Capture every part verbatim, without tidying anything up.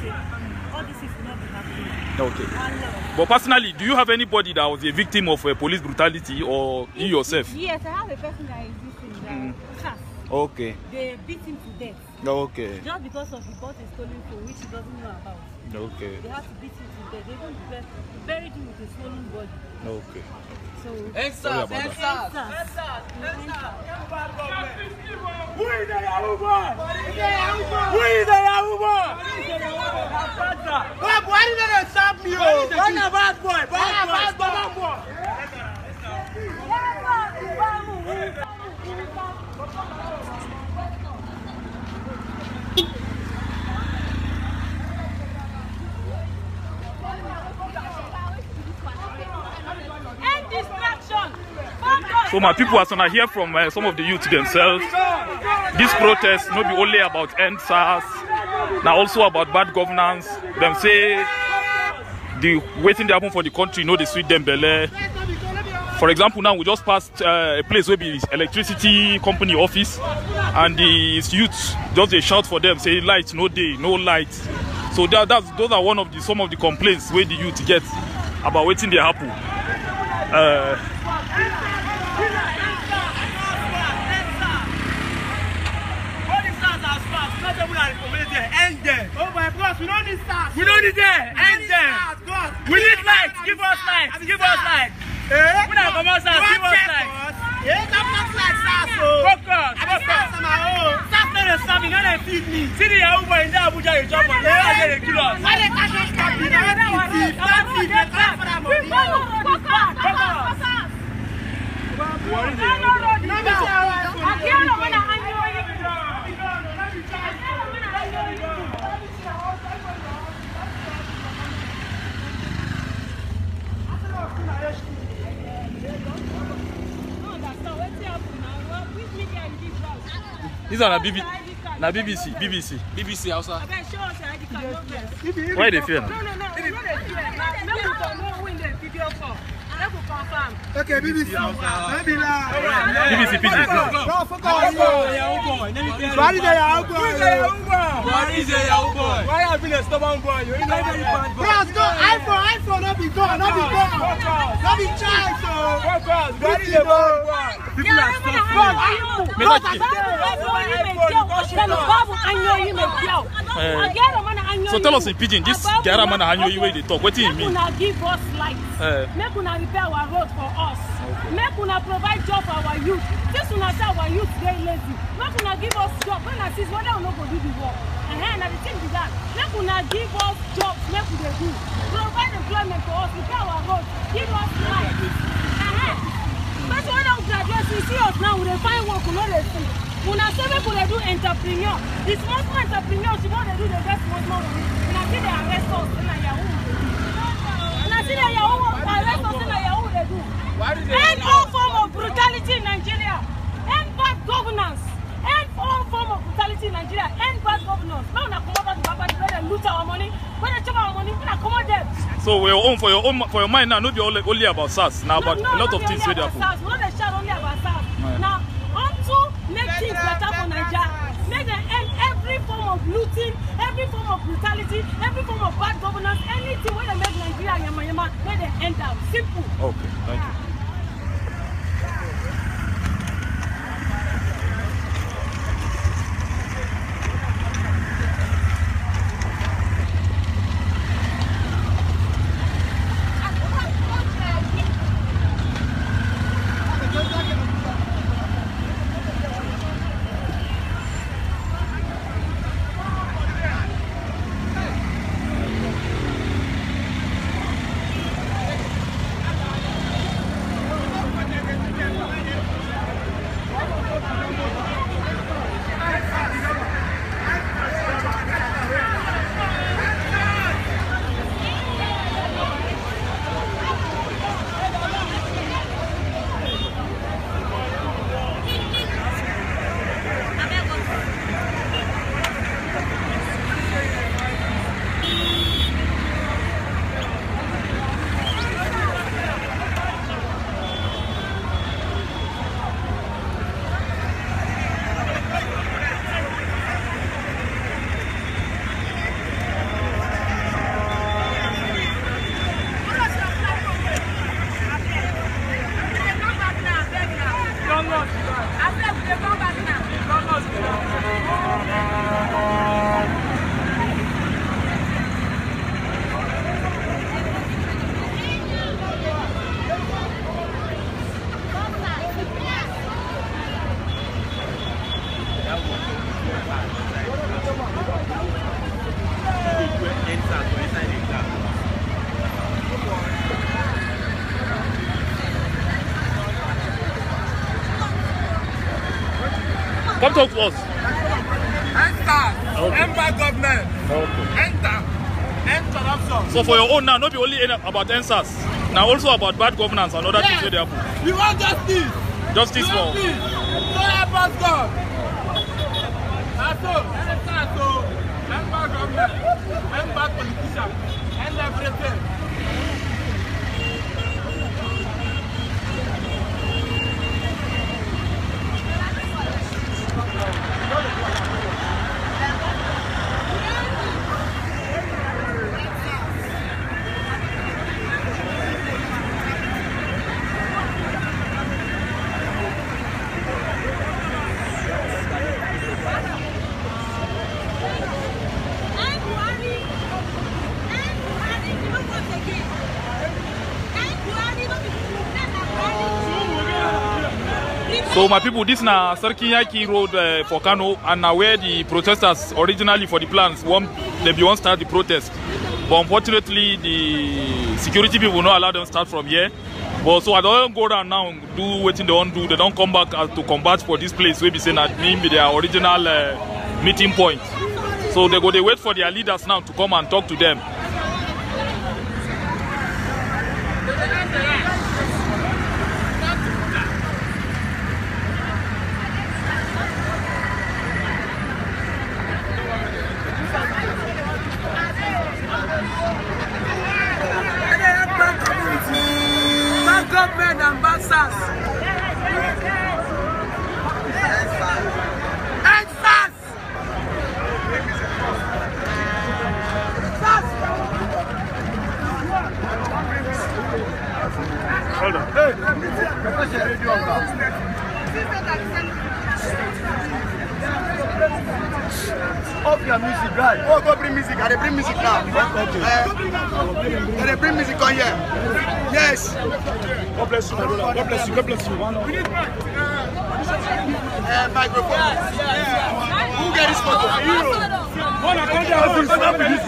all this is not happening. Okay. But personally, do you have anybody that was a victim of uh, police brutality or you yourself? Yes, I have a person that is victim. Mm. Okay. They beat him to death. Okay. Just because of he bought a stolen phone, which he doesn't know about. Okay. They have to beat him to death. They don't buried him with a swollen body. Okay. So, Exas, Exas, Who is the Yahoo boy? Who is the Yahoo boy? Boy, why did they stop me? Why is the bad boy? Bad boy, bad boy. So my people, as I hear from uh, some of the youth themselves, this protest not be only about end SARS, now also about bad governance. Them say the waiting they happen for the country, you know, they sweet them belly. For example, now we just passed uh, a place where be electricity company office, and the youth just they shout for them, say light, no day, no light. So that, that's those are one of the some of the complaints where the youth get about waiting they happen. Uh, End them. Oh my God, we don't need stars. We don't need them. End them. We need lights. Give us lights. Give us lights. Eh? We don't come out. Give us lights. Yeah, that's not like stars. Focus. Focus. Stars not the stuff. You know they feed me. See the Yahoo boy in there, Abuja. You jump on. Yeah, they kill us. Why they catch us? Stop feed. Stop feed. Stop feed. They come for that money. Focus. Focus. What is it? No, no, no. I can't know when I hand you. These are B B C. Na B B C. B B C. B B C Hausa. Why they fear? No, no, no. No, they fear. No, no, win the video for. Okay, B B C. Maybe now. B B C Pidgin. Go, focus. Why is the Yahoo boy? Why is the Yahoo boy? Why have been a stubborn boy? You ain't never bad boy. Bros, go. iPhone, iPhone, not be gone, not be gone. Not be child, so. Focus. Why is the boy? People are stubborn. So tell us in Pidgin, this Gara man hanyo you way they talk. What do you mean? Give us light. Make una repair our road for us. Make una provide job for our youth. This una say our youth very lazy. Make una give us job. When I see whether we no go do the work. And then the thing is that make una give us jobs. Make we dey do. Provide employment for us. Repair our road. Give us light. But when we graduate, we see us now. We dey find work. We no dey see. Una say make we dey do entrepreneur. The small small entrepreneurs, you know they do the best small small money. Una see they arrest us na Yahoo. Una see they Yahoo arrest us na Yahoo they do. End all form of brutality in Nigeria. End bad governance. End all form of brutality in Nigeria. End bad governance. Now una come over to Baba to let them loot our money. When they chop our money, una come out them. So for your own, for your own, for your mind now, not be only, only about SARS. Now about no, no, a lot of things where they happen. We don't dey shout only about SARS. Right. Now, unto make things better for Nigeria, make them end every form of looting, every form of brutality, every form of bad governance, anything where they make Nigeria yama yama, make them end up. Simple. Okay, thank you. Come talk to us. Enter. Okay. Enter government. Okay. Enter. End corruption. So for your own now, not be only about N S A S, now also about bad governance and other yes. things where they happen. We want justice. Justice for. Justice. So help us God. That's all. Enter so. Enter government. Enter politicians. End everything. So my people, this is na Sarki Yaki Road uh, for Kano, and now where the protesters originally for the plans, one, they be want start the protest. But unfortunately, the security people will not allow them start from here. But so I don't go down now, do what they want to do. They don't come back uh, to combat for this place where we say that be their original uh, meeting point. So they go, they wait for their leaders now to come and talk to them. Government and bad Hold on. Hey! Off your music, right? Oh, go bring music. I bring music now. Okay. Uh, they bring music on here. Yes. God bless you, my brother. God bless you. God bless you. Uh, microphone. Who get this photo? You. One of them is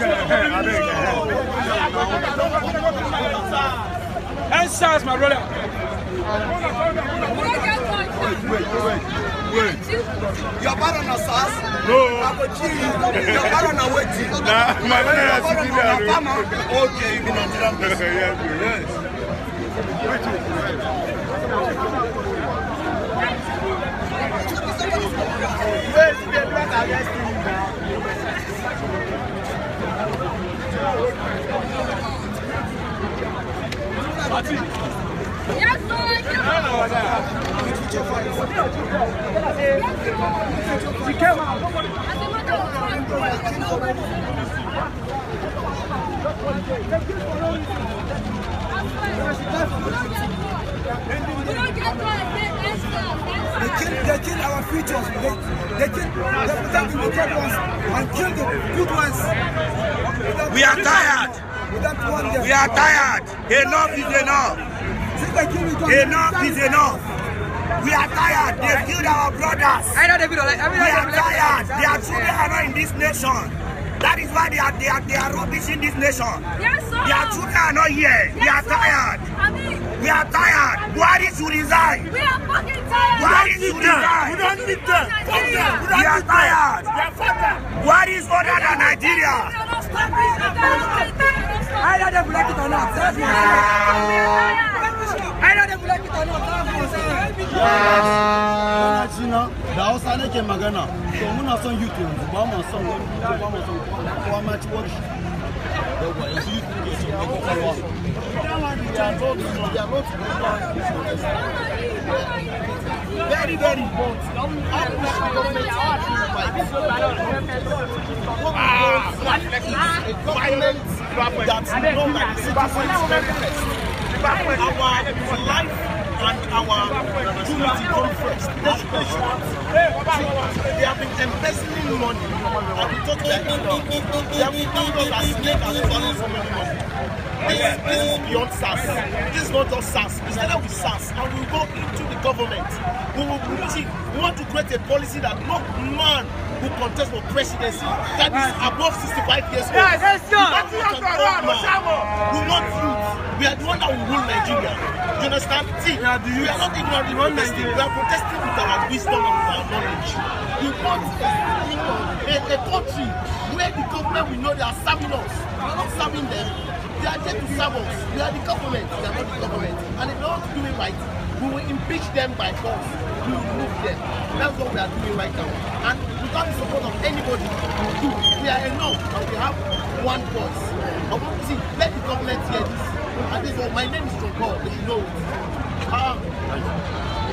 N S A S, my brother. Wait, wait, wait. Wait. Your brother on S A S? No. Your brother on waiting? Nah, my brother is civilian. Okay, you been on the Yes. Yes, the black arresting you now. Yes, Lord. She came out. They kill, they kill our futures. They, they kill, they protect the wicked ones and kill the good ones. We are tired. We don't want them. We are tired. Enough is enough. Since they kill each other, Enough is enough. We are tired. They killed our brothers. I know the video. Like, I mean, We are tired. Their children are not in this nation. That is why they are they are they are rubbish in this nation. Yes, sir. Their children are not here. We are Yes, sir. tired. I mean, We are tired. Buhari should resign. we are fucking tired. Buhari should resign. We don't need them. Fuck them. We We are don't need them. tired. We are fuck them. Buhari is older than Nigeria. I know they like it or not. That's what I know they like it or not. China da Hausa nake magana to muna son youth yanzu ba mu son wani ba mu son kowa ma ci wani yawa yanzu youth ne ke son kowa very very important that's not like citizens manifest our life and our unity come first. Education. They have been embezzling money and we talk like they have been doing us as slave and selling so many money. This, this is beyond S A S. This is not just S A S. It's together with S A S and we will go into the government. We will see, we want to create a policy that no man who contest for presidency that is above sixty-five years old. Yeah, let's go. We want youth. We are the one that will rule Nigeria. You understand? See, we are, the, we are not ignorant in protesting. We are protesting with our wisdom and our knowledge. We want a, a, a country where the government will know they are serving us. We are not serving them. They are there to serve us. We are the government. We are not the government. And if they don't do it right, we will impeach them by force. We will remove them. That's what we are doing right now. And without the support of anybody, we are enough and we have one voice. See, let the government hear this. And this is what my name is John Paul, if you know it. Um,